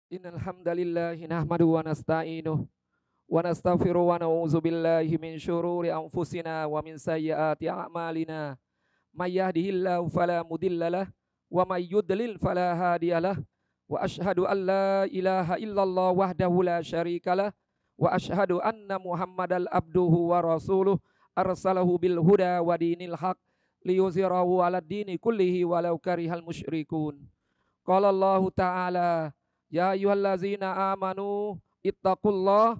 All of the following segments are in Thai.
Innal hamdalillah nahmadu wa nasta'inuh wa nastaghfiru wa na'udzu billahi min syururi anfusina wa min sayyiati a'malina. May yahdihillahu fala mudhillalah wa may yudlil fala hadiyalah. Wa asyhadu an la ilaha illallah wahdahu la syarikalah wa asyhadu anna Muhammadal abduhu wa rasuluh arsalahu bil huda wa dinil haq liyuzhirahu 'alad dini kullihi walau karihal musyrikun. Qala Allah ta'ala ya ayyuhallazina amanu ittaqullah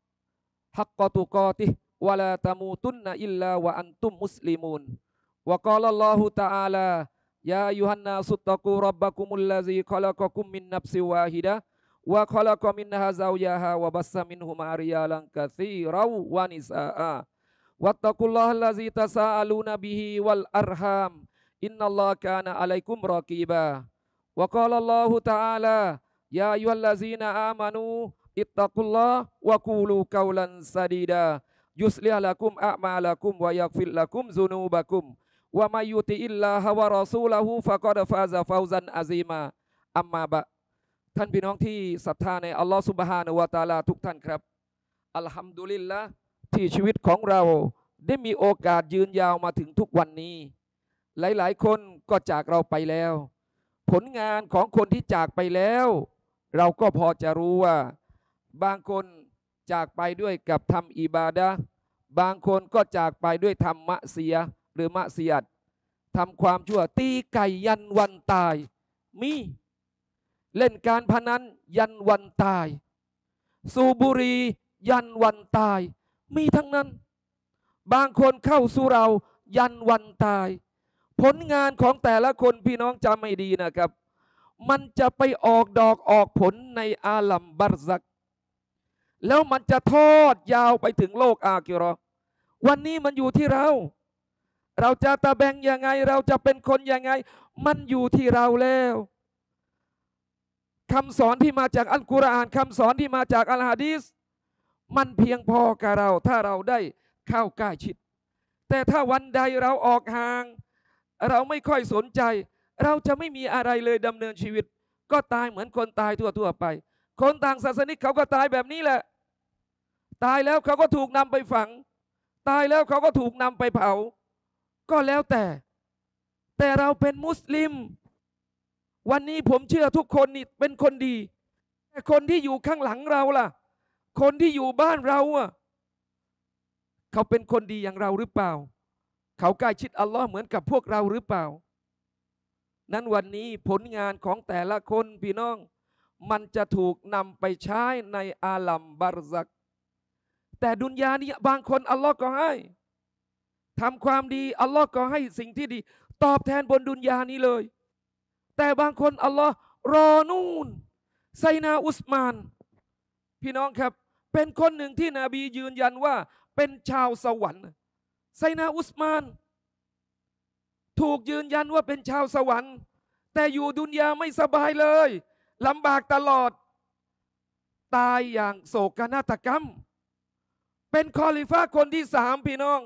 haqqa tuqatih wa la tamutunna illa wa antum muslimun. Wa qala Allah ta'ala ya ayyuhan nasu taqu rabbakumul ladzi khalaqakum min nafsin wahidah wa khalaqa minha zawjaha wa bassa minhuma rijalan katsiran wa nisaa. Wattaqullaha allazi tasaaluna bihi wal arham innallaha kana 'alaikum raqiba. Wa qala Allah ta'ala ya ayyuhallazina amanu ittaqullah wa qulu qawlan sadida yuslih lakum a'malakum wa yaghfir lakum dzunubakum wa may yuti'illaha wa rasulahu faqad faza fawzan azima.อัมมาบะท่านพี่น้องที่ศรัทธาในอัลลอฮฺซุบฮานะฮูวะตะอาลาทุกท่านครับอัลฮัมดุลิลละห์ที่ชีวิตของเราได้มีโอกาสยืนยาวมาถึงทุกวันนี้หลายๆคนก็จากเราไปแล้วผลงานของคนที่จากไปแล้วเราก็พอจะรู้ว่าบางคนจากไปด้วยกับทำอิบาดะห์บางคนก็จากไปด้วยทำมะซียะห์หรือมะซียัตทำความชั่วตีไก่ยันวันตายมีเล่นการพนันยันวันตายสูบบุหรี่ยันวันตายมีทั้งนั้นบางคนเข้าสู่เรายันวันตายผลงานของแต่ละคนพี่น้องจำไม่ดีนะครับมันจะไปออกดอกออกผลในอาลัมบัรซักแล้วมันจะทอดยาวไปถึงโลกอาคิเราะห์วันนี้มันอยู่ที่เราจะตะแบงยังไงเราจะเป็นคนยังไงมันอยู่ที่เราแล้วคำสอนที่มาจากอัลกุรอานคำสอนที่มาจากอัลฮะดีษมันเพียงพอกับเราถ้าเราได้เข้าใกล้ชิดแต่ถ้าวันใดเราออกห่างเราไม่ค่อยสนใจเราจะไม่มีอะไรเลยดำเนินชีวิตก็ตายเหมือนคนตายทั่วไปคนต่างศาสนิกเขาก็ตายแบบนี้แหละตายแล้วเขาก็ถูกนำไปฝังตายแล้วเขาก็ถูกนำไปเผาก็แล้วแต่เราเป็นมุสลิมวันนี้ผมเชื่อทุกคนนี่เป็นคนดีแต่คนที่อยู่ข้างหลังเราล่ะคนที่อยู่บ้านเราอ่ะเขาเป็นคนดีอย่างเราหรือเปล่าเขาใกล้ชิดอัลลอฮ์เหมือนกับพวกเราหรือเปล่านั้นวันนี้ผลงานของแต่ละคนพี่น้องมันจะถูกนำไปใช้ในอาลัมบัรซักแต่ดุนยานี้บางคนอัลลอฮ์ก็ให้ทำความดีอัลลอฮ์ก็ให้สิ่งที่ดีตอบแทนบนดุนยานี้เลยแต่บางคนอัลลอฮ์รอนูนไซนาอุสมานพี่น้องครับเป็นคนหนึ่งที่นบียืนยันว่าเป็นชาวสวรรค์ไซนาอุสมานถูกยืนยันว่าเป็นชาวสวรรค์แต่อยู่ดุนยาไม่สบายเลยลำบากตลอดตายอย่างโศกนาฏกรรมเป็นคอลิฟะคนที่สามพี่น้อง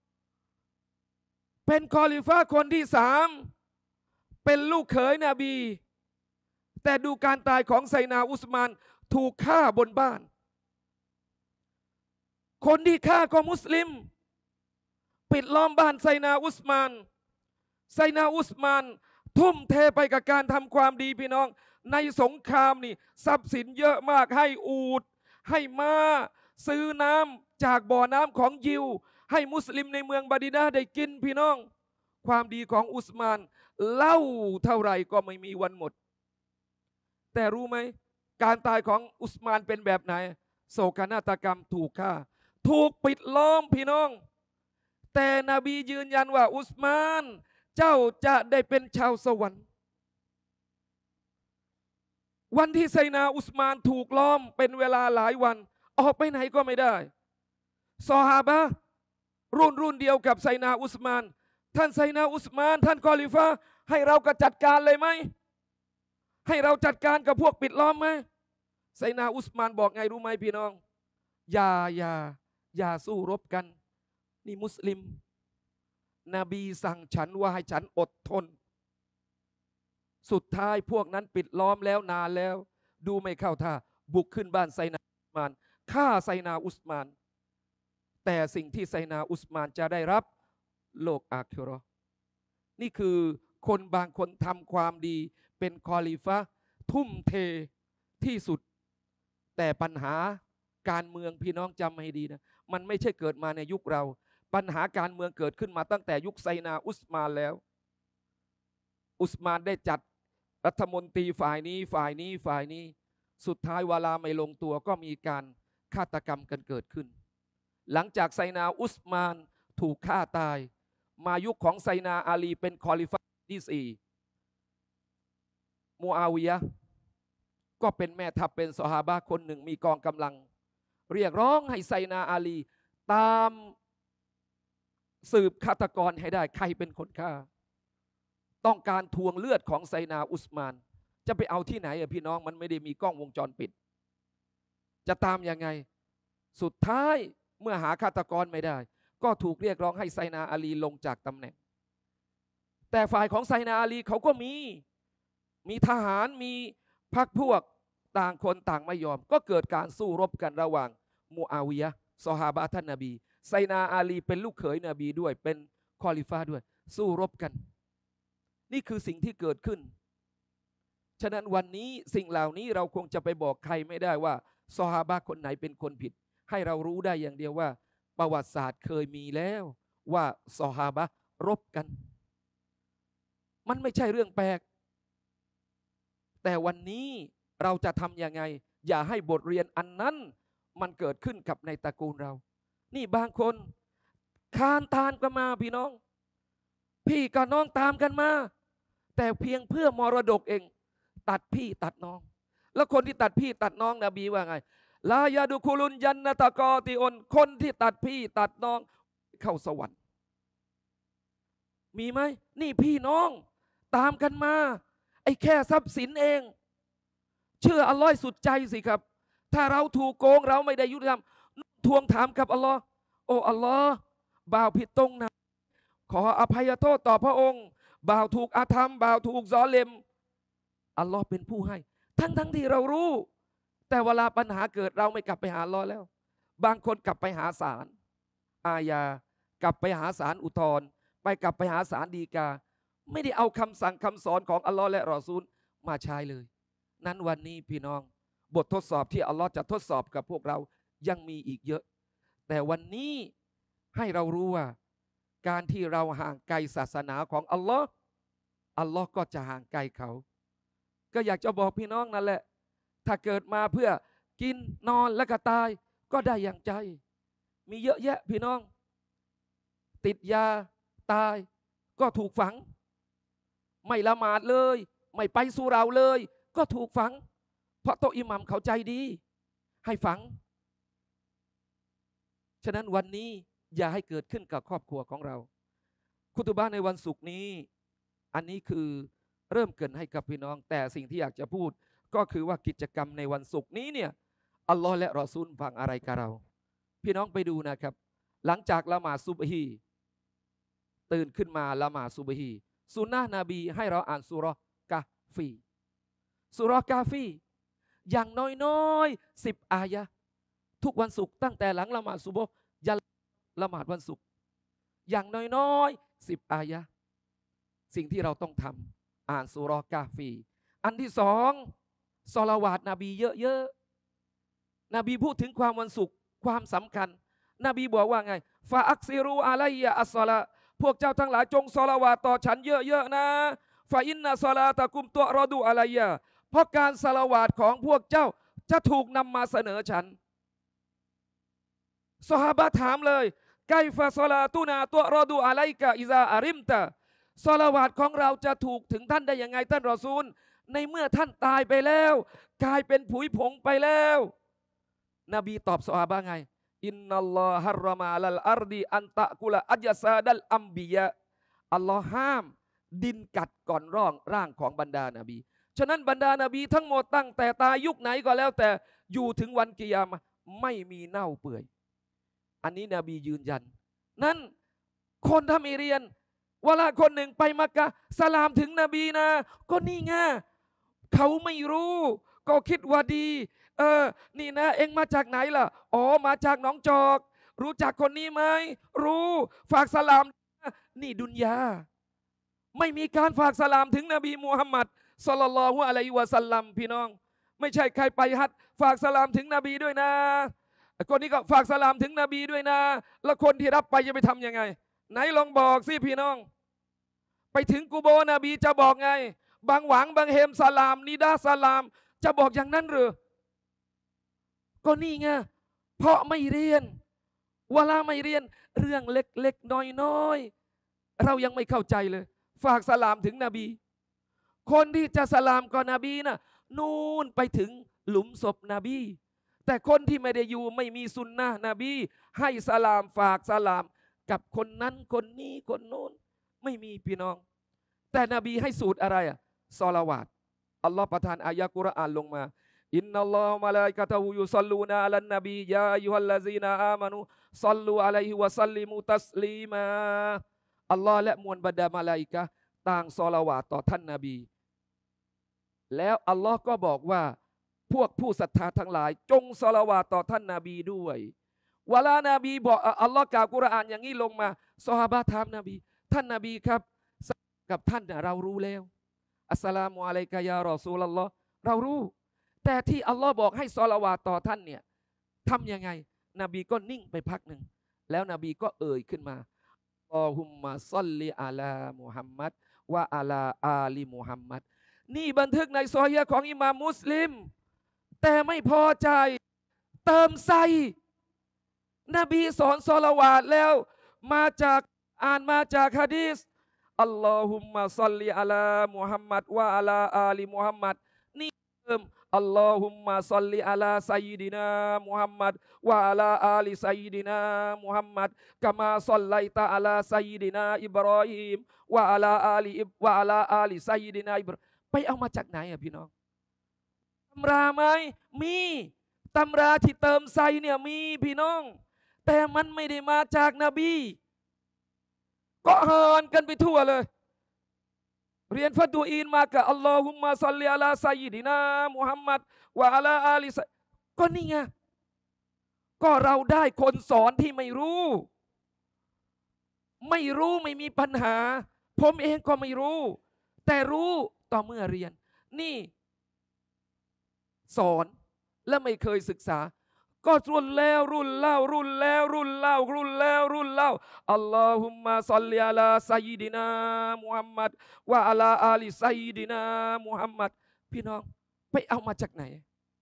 เป็นคอลิฟะคนที่สามเป็นลูกเขยนบีแต่ดูการตายของไซนาอุสมานถูกฆ่าบนบ้านคนที่ฆ่าก็มุสลิมปิดล้อมบ้านไซนาอุสมานไซนาอุสมานทุ่มเทไปกับการทำความดีพี่น้องในสงครามนี่ทรัพย์สินเยอะมากให้อูฐให้ม้าซื้อน้ำจากบ่อน้ำของยิวให้มุสลิมในเมืองบาดินาได้กินพี่น้องความดีของอุสมานเล่าเท่าไหร่ก็ไม่มีวันหมดแต่รู้ไหมการตายของอุสมานเป็นแบบไหนโศกนาฏกรรมถูกฆ่าถูกปิดล้อมพี่น้องแต่นบียืนยันว่าอุสมานเจ้าจะได้เป็นชาวสวรรค์วันที่ไซนาอุสมานถูกล้อมเป็นเวลาหลายวันออกไปไหนก็ไม่ได้ซอฮาบะห์รุ่นเดียวกับไซนาอุสมานท่านไซนาอุสมานท่านคอลิฟะห์ให้เรากระจัดการเลยไหมให้เราจัดการกับพวกปิดล้อมไหมไซนาอุสมานบอกไงรู้ไหมพี่น้องอย่าสู้รบกันนี่มุสลิมนบีสั่งฉันว่าให้ฉันอดทนสุดท้ายพวกนั้นปิดล้อมแล้วนานแล้วดูไม่เข้าท่าบุกขึ้นบ้านไซนาอุสมานฆ่าไซนาอุสมานแต่สิ่งที่ไซนาอุสมานจะได้รับโลกอาคิเราะห์นี่คือคนบางคนทำความดีเป็นคอลิฟะห์ทุ่มเทที่สุดแต่ปัญหาการเมืองพี่น้องจำให้ดีนะมันไม่ใช่เกิดมาในยุคเราปัญหาการเมืองเกิดขึ้นมาตั้งแต่ยุคไซนาอุสมานแล้วอุสมานได้จัดรัฐมนตรีฝ่ายนี้สุดท้ายวาลาไม่ลงตัวก็มีการฆาตกรรมกันเกิดขึ้นหลังจากไซนาอุสมานถูกฆ่าตายมายุคของไซนาอาลีเป็นคอลิฟะห์ที่4มูอาวิยะห์ก็เป็นแม่ทัพเป็นซอฮาบะห์คนหนึ่งมีกองกำลังเรียกร้องให้ไซนาอาลีตามสืบฆาตกรให้ได้ใครเป็นคนฆ่าต้องการทวงเลือดของไซนาอุสมานจะไปเอาที่ไหนอะพี่น้องมันไม่ได้มีกล้องวงจรปิดจะตามยังไงสุดท้ายเมื่อหาฆาตกรไม่ได้ก็ถูกเรียกร้องให้ไซนาอาลีลงจากตำแหน่งแต่ฝ่ายของไซนาอาลีเขาก็มีทหารมีพรรคพวกต่างคนต่างไม่ยอมก็เกิดการสู้รบกันระหว่างมูอาวิยะห์ซอฮาบะห์ท่านนบีไซนาอาลีเป็นลูกเขยนบีด้วยเป็นคอลิฟะห์ด้วยสู้รบกันนี่คือสิ่งที่เกิดขึ้นฉะนั้นวันนี้สิ่งเหล่านี้เราคงจะไปบอกใครไม่ได้ว่าซอฮาบะห์คนไหนเป็นคนผิดให้เรารู้ได้อย่างเดียวว่าประวัติศาสตร์เคยมีแล้วว่าซอฮาบะห์รบกันมันไม่ใช่เรื่องแปลกแต่วันนี้เราจะทำยังไงอย่าให้บทเรียนอันนั้นมันเกิดขึ้นกับในตระกูลเรานี่บางคนคานตามกันมาพี่น้องพี่กับน้องตามกันมาแต่เพียงเพื่อมรดกเองตัดพี่ตัดน้องแล้วคนที่ตัดพี่ตัดน้องนบีว่าไงลายาดุคุลุนยันนตะกอติอนคนที่ตัดพี่ตัดน้องเข้าสวรรค์มีไหมนี่พี่น้องตามกันมาไอ้แค่ทรัพย์สินเองเชื่ออัลลอฮ์สุดใจสิครับถ้าเราถูกโกงเราไม่ได้ยุติธรรมทวงถามกับอัลลอฮ์โอ้อัลลอฮ์บ่าวผิดตรงไหนขออภัยโทษต่อพระองค์บ่าวถูกอาธรรมบ่าวถูกซอเลมอัลลอฮ์เป็นผู้ให้ทั้งที่เรารู้แต่เวลาปัญหาเกิดเราไม่กลับไปหาอัลลอฮ์แล้วบางคนกลับไปหาศาลอาญากลับไปหาศาลอุทธรณ์กลับไปหาศาลฎีกาไม่ได้เอาคำสั่งคำสอนของอัลลอฮ์และรอซูลมาใช้เลยนั้นวันนี้พี่น้องบททดสอบที่อัลลอฮ์จะทดสอบกับพวกเรายังมีอีกเยอะแต่วันนี้ให้เรารู้ว่าการที่เราห่างไกลศาสนาของอัลลอฮ์ก็จะห่างไกลเขาก็อยากจะบอกพี่น้องนั่นแหละถ้าเกิดมาเพื่อกินนอนและก็ตายก็ได้อย่างใจมีเยอะแยะพี่น้องติดยาตายก็ถูกฝังไม่ละหมาดเลยไม่ไปสุเราเลยก็ถูกฝังเพราะโตอิหมัมเขาใจดีให้ฝังฉะนั้นวันนี้อย่าให้เกิดขึ้นกับครอบครัวของเราคุตุบะห์ในวันศุกร์นี้อันนี้คือเริ่มเกินให้กับพี่น้องแต่สิ่งที่อยากจะพูดก็คือว่ากิจกรรมในวันศุกร์นี้เนี่ยอัลลอฮ์และรอซูลฟังอะไรกับเราพี่น้องไปดูนะครับหลังจากละหมาดซุบฮีตื่นขึ้นมาละหมาดซุบฮีสุนนะนบีให้เราอ่านซูเราะห์กะฟีซูเราะห์กะฟีอย่างน้อยๆ10 อายะห์ทุกวันศุกร์ตั้งแต่หลังละหมาดซุบฮ์ยันละหมาดวันศุกร์อย่างน้อยๆ10 อายะห์สิ่งที่เราต้องทำอ่านซูเราะห์กะฟีอันที่สองศอลาวาตนบีเยอะๆนบีพูดถึงความวันศุกร์ความสำคัญนบีบอกว่าไงฟาอักซิรูอะลัยยะอัสศอลาพวกเจ้าทั้งหลายจงศอลาวาตต่อฉันเยอะๆนะฟาอินนะศอลาตะกุมตุอรอดูอะลัยยะเพราะการศอลาวาตของพวกเจ้าจะถูกนำมาเสนอฉันซอฮาบะห์ถามเลยไกฟะศอลาตุนาตุอรอดูอะลัยกะอิซาอาริมตะศอลาวาตของเราจะถูกถึงท่านได้ยังไงท่านรอซูลในเมื่อท่านตายไปแล้วกลายเป็นผุยผงไปแล้วนบีตอบซอฮาบะห์ไงอินนัลลอฮะรอมาลัลอัรดีอันตะกุลอัจซาดัลอัมบิยะอัลลอฮ์ห้ามดินกัดก่อนร่างของบรรดานาบีฉะนั้นบรรดานาบีทั้งหมดตั้งแต่ตายยุคไหนก็แล้วแต่อยู่ถึงวันกิยามะห์ไม่มีเน่าเปื่อยอันนี้นบียืนยันนั้นคนถ้าไม่เรียนเวลาคนหนึ่งไปมักกะฮ์สลามถึงนบีนะก็นี่ไงเขาไม่รู้ก็คิดว่าดีนี่นะเอ็งมาจากไหนล่ะอ๋อมาจากหนองจอกรู้จักคนนี้ไหมรู้ฝากสลามนี่ดุนยาไม่มีการฝากสลามถึงนบีมูฮัมมัดศ็อลลัลลอฮุอะลัยฮิวะซัลลัมพี่น้องไม่ใช่ใครไปฮัจญ์ฝากสลามถึงนบีด้วยนะคนนี้ก็ฝากสลามถึงนบีด้วยนะแล้วคนที่รับไปจะไปทำยังไงไหนลองบอกสิพี่น้องไปถึงกูโบนบีจะบอกไงบางหวังบางเฮมสลามนิดาสลามจะบอกอย่างนั้นหรือก็นี่ไงเพราะไม่เรียนเวลาไม่เรียนเรื่องเล็กๆน้อยๆเรายังไม่เข้าใจเลยฝากสลามถึงนบีคนที่จะสลามก่อนนบีนะนู่นไปถึงหลุมศพนบีแต่คนที่ไม่ได้อยู่ไม่มีสุนนะนบีให้สลามฝากสลามกับคนนั้นคนนี้คนโน้นไม่มีพี่น้องแต่นบีให้สูตรอะไรศอลาวาตอัลลอฮ์ประทานอายะกุรอานลงมาอินนัลลอฮุมะลาอิกะตุฮุยุศ็อลลูนาอะลันนบียาอัยยูฮัลลซีนาอามานูศ็อลลูอะลัยฮิวะซัลลิมูตัสลีมาอัลลอฮ์และมวลบรรดามาลาอิกะฮ์ต่างศอลาวาตต่อท่านนบีแล้วอัลลอฮ์ก็บอกว่าพวกผู้ศรัทธาทั้งหลายจงศอลาวาตต่อท่านนบีด้วยเวลานบีบอกอัลลอฮ์กล่าวกุรอานอย่างนี้ลงมาซอฮาบะห์ถามนบีท่านนบีครับกับท่านเรารู้แล้วอัสสลามุอะลัยกะยารอซูลุลลอฮ์เรารู้แต่ที่อัลลอฮ์บอกให้ศอลาวาตต่อท่านเนี่ยทำยังไงนบีก็นิ่งไปพักหนึ่งแล้วนบีก็เอ่ยขึ้นมาอัลลอฮุมมะศ็อลลิอะลามุฮัมมัดวะอะลาอาลีมุฮัมมัดนี่บันทึกในซอฮีฮ์ของอิหม่ามมุสลิมแต่ไม่พอใจเติมใส่นบีสอนศอลาวาตแล้วมาจากอ่านมาจากหะดีษอัลลอฮุมมะศ็อลลิอะลามุฮัมมัดวะอะลาอาลีมุฮัมมัดนี่เติมอัลลอฮุมมะศ็อลลิอะลาซัยยิดินามุฮัมมัดวะอะลาอาลีซัยยิดินามุฮัมมัดกะมาศ็อลลัยตะอะลาซัยยิดินาอิบรอฮีมวะอะลาอาลีซัยยิดินาอิบรอฮีมไปเอามาจากไหนพี่น้องตำราไหมมีตำราที่เติมใส่เนี่ยมีพี่น้องแต่มันไม่ได้มาจากนบีก็หานกันไปทั่วเลยเรียนฟัดูอีนมากับอัลลอฮุมมะศ็อลลิอะลาซัยยิดินามุฮัมมัดวะอะลาอาลีก็นี่ไงก็เราได้คนสอนที่ไม่รู้ไม่มีปัญหาผมเองก็ไม่รู้แต่รู้ต่อเมื่อเรียนนี่สอนและไม่เคยศึกษาก็รุ่นแล้วรุ่นเล่ารุ่นแล้วรุ่นเล่ารุ่นแล้วรุ่นเล่าอัลลอฮุมมะศ็อลลิอะลาซัยยิดินามุฮัมมัดวะอะลาอาลีซัยยิดินามุฮัมมัดพี่น้องไปเอามาจากไหน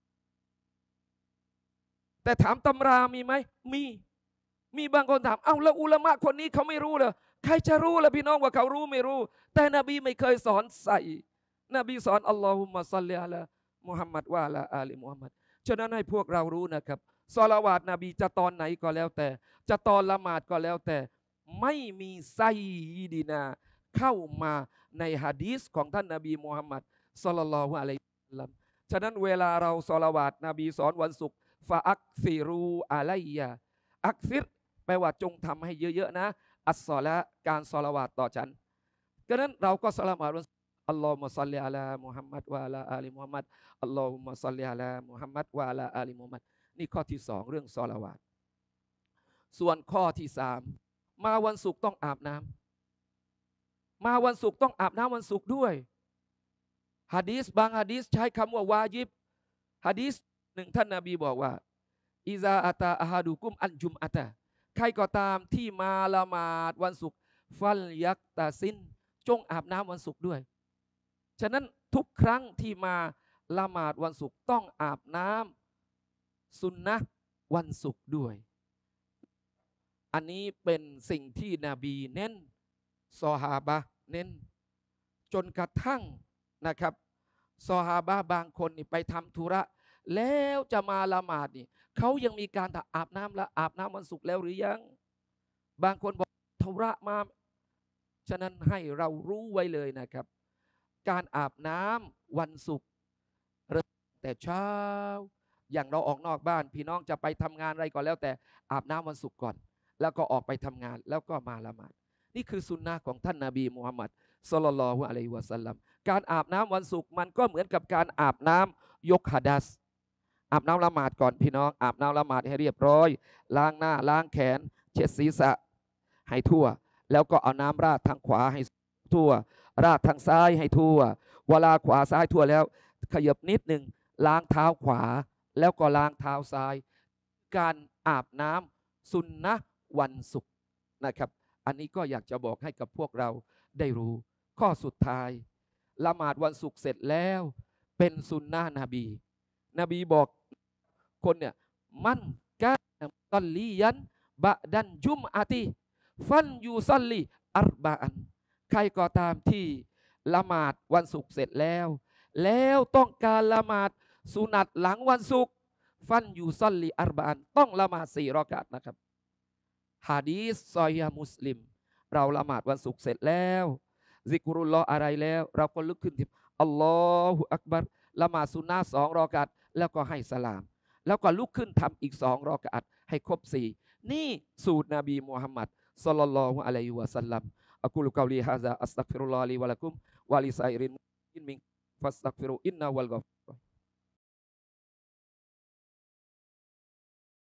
แต่ถามตำรามีไหมมีบางคนถามเอาแล้วอุลามะคนนี้เขาไม่รู้เหรอใครจะรู้ล่ะพี่น้องว่าเขารู้ไม่รู้แต่นบีไม่เคยสอนใส่นบีสอนอัลลอฮุมมะศ็อลลิอะลามุฮัมมัดวะอะลาอาลีมุฮัมมัดฉะนั้นให้พวกเรารู้นะครับศอลาวาตนบีจะตอนไหนก็แล้วแต่จะตอนละหมาดก็แล้วแต่ไม่มีไซยิดินาเข้ามาในหะดีษของท่านนบีมุฮัมมัดศ็อลลัลลอฮุอะลัยฮิวะซัลลัมฉะนั้นเวลาเราศอลาวาตนบีสอนวันศุกร์ฟะอักซิรูอะลัยยะอักซิรแปลว่าจงทำให้เยอะๆนะอัสศอละการศอลาวาตต่อฉันฉะนั้นเราก็ศอลาวาตอัลลอฮุมะศ็อลลิอะลามุฮัมมัดวะอะลาอาลีมุฮัมมัดอัลลอฮุมะศ็อลลิอะลามุฮัมมัดวะอะลาอาลีมุฮัมมัดนี่ข้อที่สองเรื่องศอลาวาตส่วนข้อที่สามมาวันศุกร์ต้องอาบน้ำมาวันศุกร์ต้องอาบน้ำวันศุกร์ด้วยหะดีษบางหะดีษใช้คำว่าวาญิบหะดีษหนึ่งท่านนบีบอกว่าอิซาอะตาอะฮาดุกุมอันจุมอะตะใครก็ตามที่มาละหมาดวันศุกร์ฟัลยักตาซินจงอาบน้ำวันศุกร์ด้วยฉะนั้นทุกครั้งที่มาละหมาดวันศุกร์ต้องอาบน้ำสุนนะวันศุกร์ด้วยอันนี้เป็นสิ่งที่นบีเน้นซอฮาบะห์เน้นจนกระทั่งนะครับซอฮาบะห์บางคนนี่ไปทำธุระแล้วจะมาละหมาดนี่เขายังมีการอาบน้ำละอาบน้ำวันศุกร์แล้วหรือยังบางคนบอกธุระมาฉะนั้นให้เรารู้ไว้เลยนะครับการอาบน้ำวันศุกร์เริ่มแต่เช้าอย่างเราออกนอกบ้านพี่น้องจะไปทำงานอะไรก็แล้วแต่อาบน้ำวันศุกร์ก่อนแล้วก็ออกไปทำงานแล้วก็มาละหมาดนี่คือสุนนะของท่านนบีมุฮัมมัดศ็อลลัลลอฮุอะลัยฮิวะซัลลัมการอาบน้ำวันศุกร์มันก็เหมือนกับการอาบน้ำยกหะดัษอาบน้ำละหมาดก่อนพี่น้องอาบน้ำละหมาดให้เรียบร้อยล้างหน้าล้างแขนเช็ดศีรษะให้ทั่วแล้วก็เอาน้ำราดทางขวาให้ทั่วราดทางซ้ายให้ทั่วเวลาขวาซ้ายทั่วแล้วขยับนิดหนึ่งล้างเท้าขวาแล้วก็ล้างเท้าซ้ายการอาบน้ำสุนนะวันศุกร์นะครับอันนี้ก็อยากจะบอกให้กับพวกเราได้รู้ข้อสุดท้ายละหมาดวันศุกร์เสร็จแล้วเป็นสุนนะนบีนบีบอกคนเนี่ยมันกาตัลลียันบะดันจุมอาติฟันยูซัลลีอัรบะอันใครก็ตามที่ละหมาดวันศุกร์เสร็จแล้วต้องการละหมาดสุนัตหลังวันศุกร์ฟันยูซัลลีอัรบะอันต้องละหมาด4 รอกาตนะครับหะดีษซอฮีฮ์มุสลิมเราละหมาดวันศุกร์เสร็จแล้วซิกรุลลอฮ์อะไรแล้วเราก็ลุกขึ้นที่อัลลอฮุอักบัรละหมาดสุนนะ2 รอกาตแล้วก็ให้สลามแล้วก็ลุกขึ้นทำอีก2 รอกาตให้ครบ4นี่สูตรนบีมุฮัมมัดศ็อลลัลลอฮุอะลัยฮิวะซัลลัมอะกูลุกอลีฮาซาอัสตัฆฟิรุลลอฮ์ลีวะละกุมวะลิซาอิรินมินฟัสตัฆฟิรุอินนะวัลกอฟ